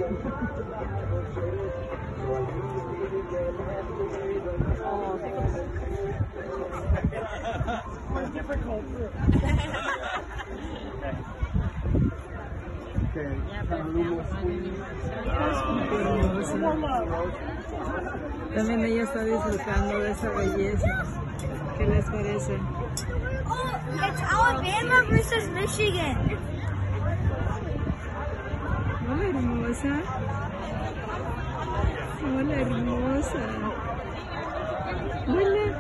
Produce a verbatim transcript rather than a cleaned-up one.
También ella está disfrutando de esa belleza. ¿Qué les parece? Oh, it's Alabama versus Michigan. Hola, hermosa. Hola, hermosa. Hola.